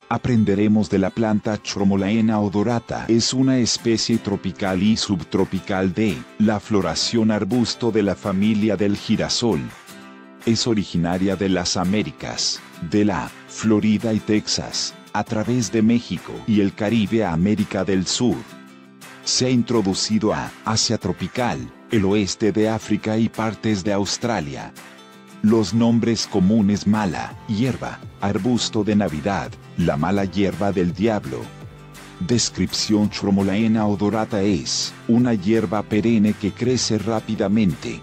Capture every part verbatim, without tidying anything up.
Aprenderemos de la planta Chromolaena odorata. Es una especie tropical y subtropical de la floración arbusto de la familia del girasol. Es originaria de las Américas, de la Florida y Texas, a través de México y el Caribe a América del Sur. Se ha introducido a Asia tropical, el oeste de África y partes de Australia. Los nombres comunes: mala hierba, arbusto de Navidad, la mala hierba del diablo. Descripción: Chromolaena odorata es una hierba perenne que crece rápidamente.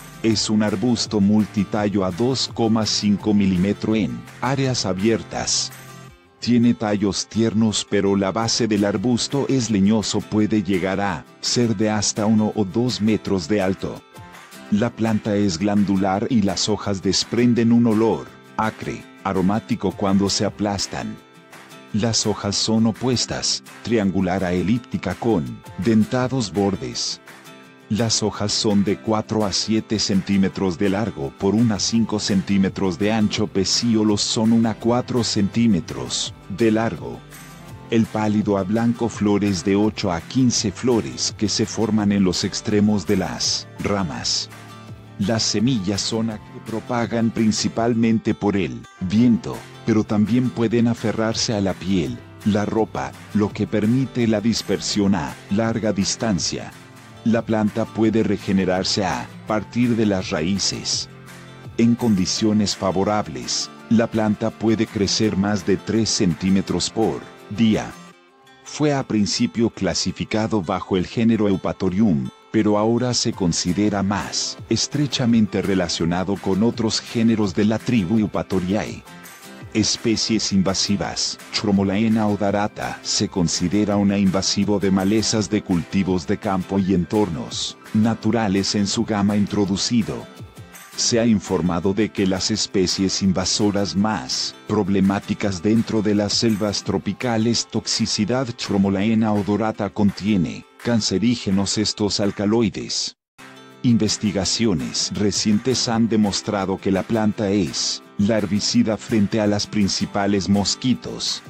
Es un arbusto multitallo a dos coma cinco milímetros en áreas abiertas. Tiene tallos tiernos, pero la base del arbusto es leñoso, puede llegar a ser de hasta uno o dos metros de alto. La planta es glandular y las hojas desprenden un olor acre, aromático cuando se aplastan. Las hojas son opuestas, triangular a elíptica con dentados bordes. Las hojas son de cuatro a siete centímetros de largo por uno a cinco centímetros de ancho. Pecíolos son uno a cuatro centímetros de largo. El pálido a blanco, flores de ocho a quince flores que se forman en los extremos de las ramas. Las semillas son a que propagan principalmente por el viento, pero también pueden aferrarse a la piel, la ropa, lo que permite la dispersión a larga distancia. La planta puede regenerarse a partir de las raíces. En condiciones favorables, la planta puede crecer más de tres centímetros por día. Fue a principio clasificado bajo el género Eupatorium, pero ahora se considera más estrechamente relacionado con otros géneros de la tribu Eupatoriae. Especies invasivas. Chromolaena odorata se considera un invasivo de malezas de cultivos de campo y entornos naturales en su gama introducido. Se ha informado de que las especies invasoras más problemáticas dentro de las selvas tropicales. Toxicidad. Chromolaena odorata contiene cancerígenos estos alcaloides. Investigaciones recientes han demostrado que la planta es la herbicida frente a las principales mosquitos